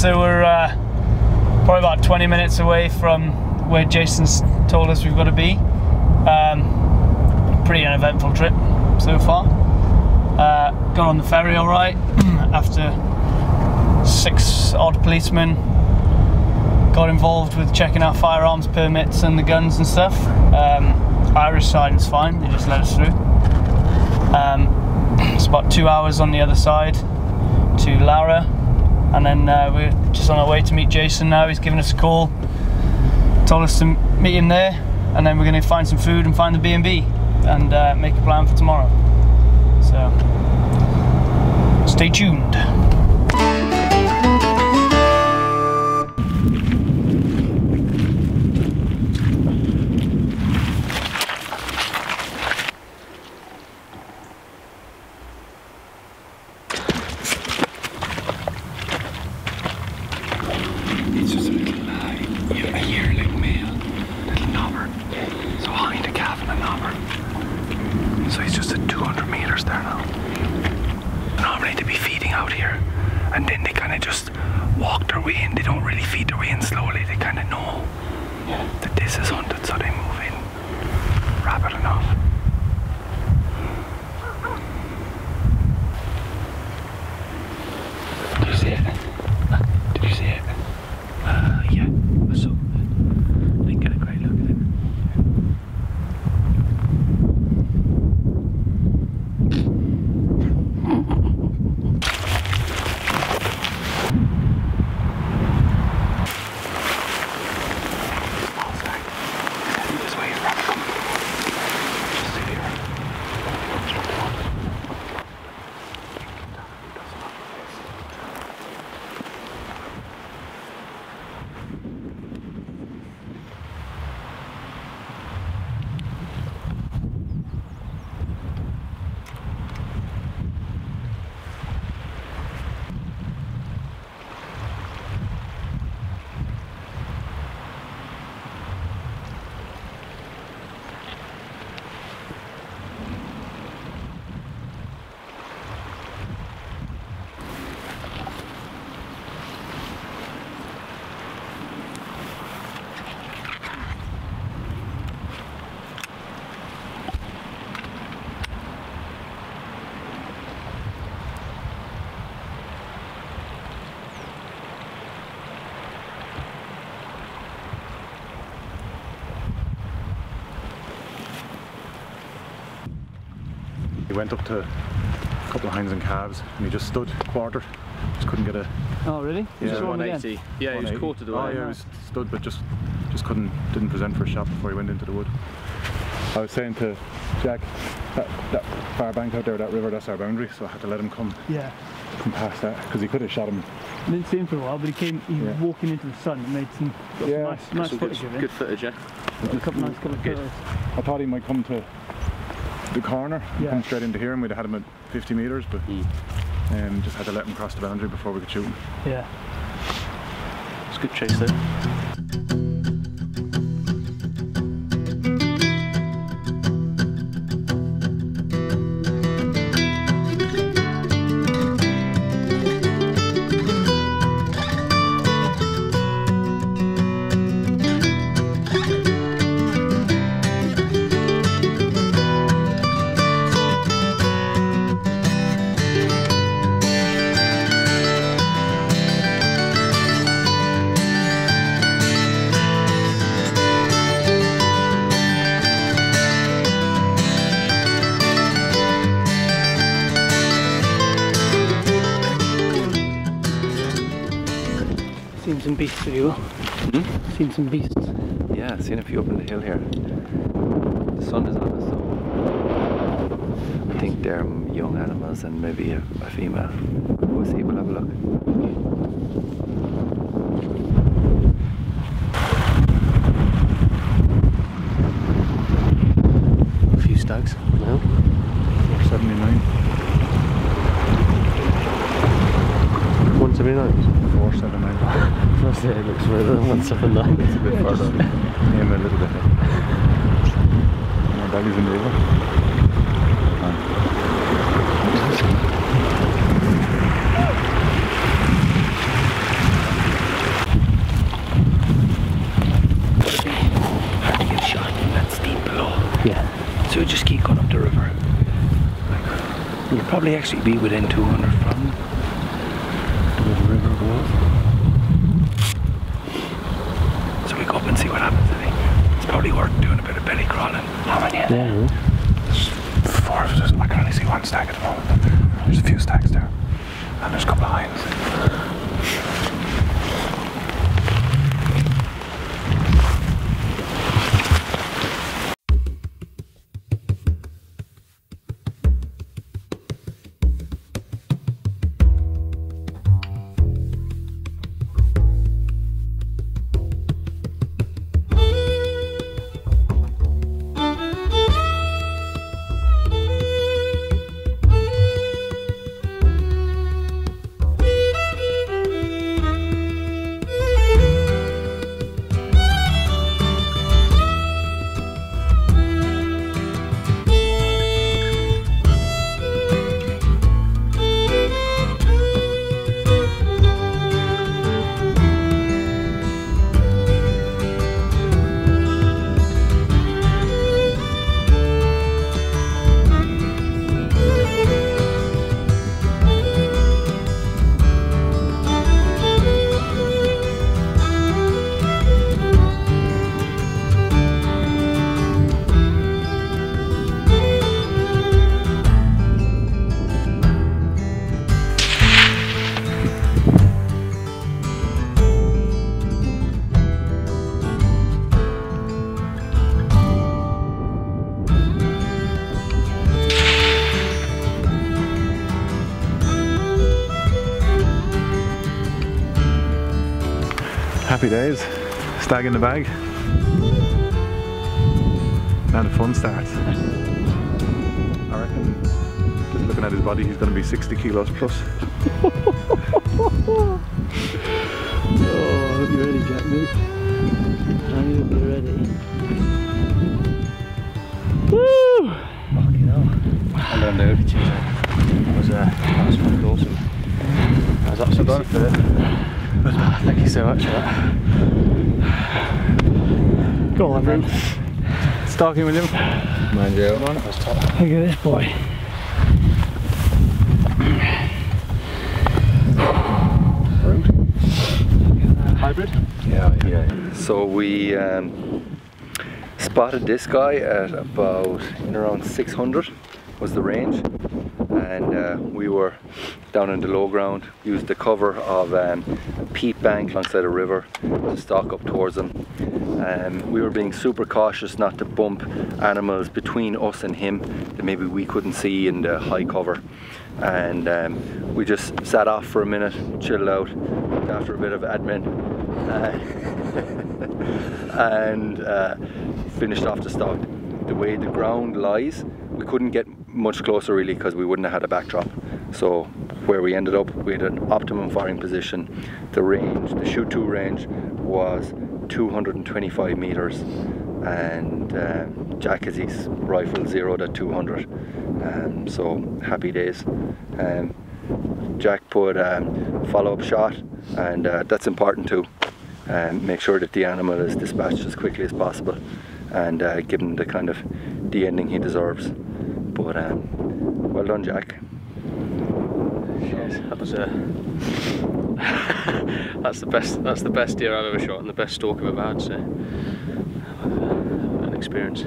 so we're probably about 20 minutes away from where Jason's told us we've got to be. Pretty uneventful trip so far. Got on the ferry all right after 6 odd policemen got involved with checking our firearms permits and the guns and stuff. Irish side is fine, they just let us through. It's about 2 hours on the other side to Lara, and then we're just on our way to meet Jason now. He's given us a call, told us to meet him there, and then we're going to find some food and find the B&B and make a plan for tomorrow. So stay tuned. He went up to a couple of hinds and calves and he just stood quartered. Just couldn't get a... Oh really? Yeah, 180. Yeah, he was quartered away. Oh yeah, he was stood but just didn't present for a shot before he went into the wood. I was saying to Jack, that far bank out there, that river, that's our boundary, so I had to let him come past that, because he could have shot him. I didn't see him for a while, but he was walking into the sun and made some nice footage of it. Good footage, yeah. A couple nice photos. I thought he might come to the corner, come straight into here, and we'd have had him at 50 metres, but just had to let him cross the boundary before we could shoot him. Yeah. It's a good chase there. Seen some beasts, have you? Seen some beasts? Yeah, I've seen a few up on the hill here. The sun is on us, so I think they're young animals and maybe a female. We'll see, we'll have a look. A few stags. No. 479. 179? 479. Yeah, it looks further than 179. It's a bit further. Aim a little bit. More bellies in the river. Yeah. So we just keep going up the river. We'll probably actually be within 200 from where the river goes. So we go up and see what happens, I think. It's probably worth doing a bit of belly crawling. How many? Yeah. There's 4 of us. I can only see 1 stag at the moment. There's a few stags there. And there's a couple of hinds. Happy days, stag in the bag. Now the fun starts. I reckon, just looking at his body, he's going to be 60 kilos plus. Oh, I hope you're ready, Jack, mate. I hope you're ready. Woo! Fucking hell. I learned out. That was fucking awesome. I was absolutely done for it. Thank you so much for that. Go on, then. Stalking with him. Mind you. Come on. That was top. Look at this boy. Hybrid? Yeah. So we spotted this guy at about around 600 was the range, and we were down in the low ground, used the cover of a peat bank alongside a river to stalk up towards him. We were being super cautious not to bump animals between us and him that maybe we couldn't see in the high cover, and we just sat off for a minute, chilled out after a bit of admin, and finished off the stalk. The way the ground lies, we couldn't get much closer really because we wouldn't have had a backdrop. So where we ended up, we had an optimum firing position. The range, the shoot to range was 225 meters, and Jack has his rifle zeroed at 200. So happy days. Jack put a follow-up shot, and that's important too. Make sure that the animal is dispatched as quickly as possible, and give him the kind of the ending he deserves. But well done, Jack. That was that's the best deer I've ever shot and the best stalk I've ever had. So an experience.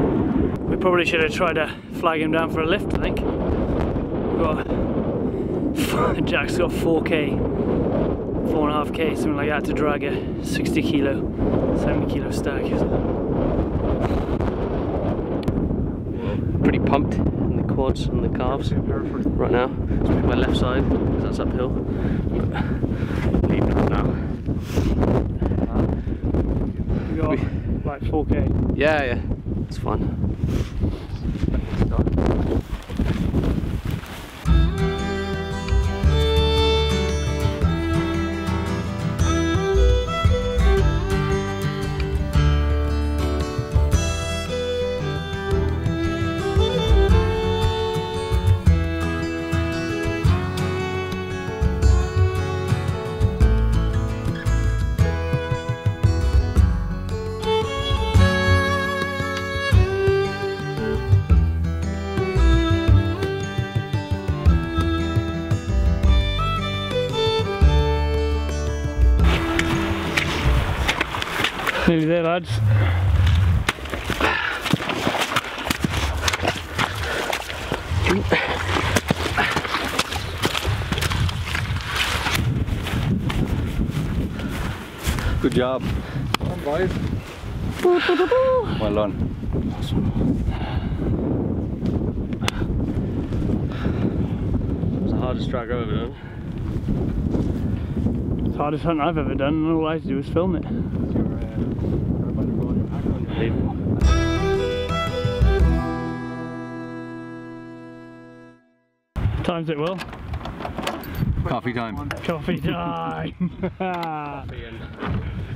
Probably should have tried to flag him down for a lift, I think. We've got Jack's got 4k, 4.5k, something like that, to drag a 60 kilo, 70 kilo stag. Pretty pumped in the quads and the calves right now. It's my left side because that's uphill. But leaving it now. We got like 4k. Yeah, it's fun. Nearly there, lads. Good job. Come on, boys. Well done. It's the hardest drag I've ever done. It's the hardest hunt I've ever done, and all I had to do was film it. Times it well. Coffee time. Coffee time. Coffee and